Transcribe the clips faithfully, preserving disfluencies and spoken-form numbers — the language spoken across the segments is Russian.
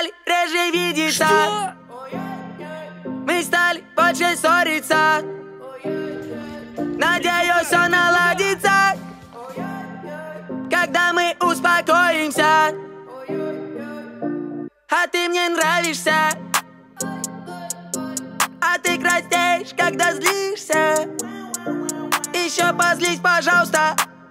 стали реже видеться. Что? Мы стали больше ссориться. Надеюсь, все наладится, когда мы успокоимся. А ты мне нравишься, а ты краснеешь, когда злишься. Еще позлись, пожалуйста.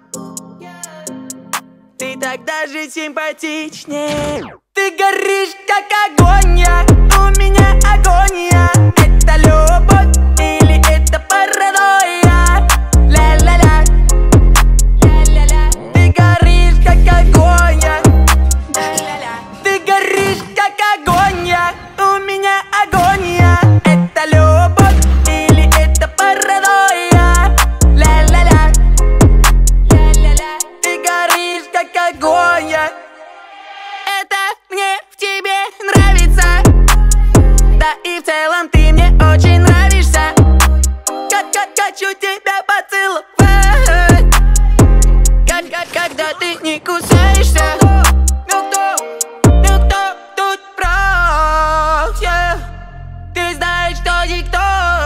Ты так даже симпатичнее. Ты горишь, как огонь, я. У меня агония. Это любовь или это паранойя? Ля-ля-ля, ля-ля-ля. Ты горишь, как огонь, я. Ты горишь, как огонь, я. У меня агония. Это любовь или это паранойя? Ля-ля-ля, ля-ля-ля. Ты горишь, как огонь, я. Это мне в тебе нравится. Да и в целом ты мне очень нравишься. Как, как хочу тебя поцеловать. Как, как, когда ты не кусаешься. Ну кто, ну кто тут прав, yeah. Ты знаешь, что никто.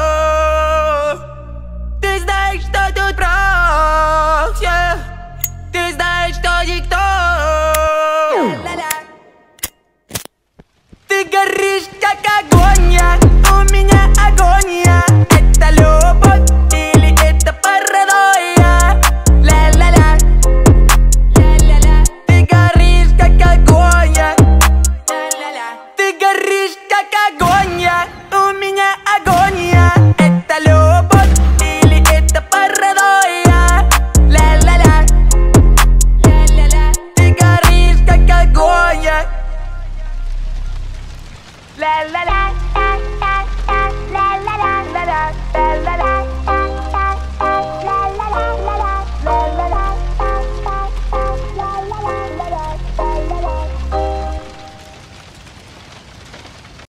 Ты знаешь, что тут прав, yeah. Ты знаешь, что никто. Ты горишь, как огонь, я. У меня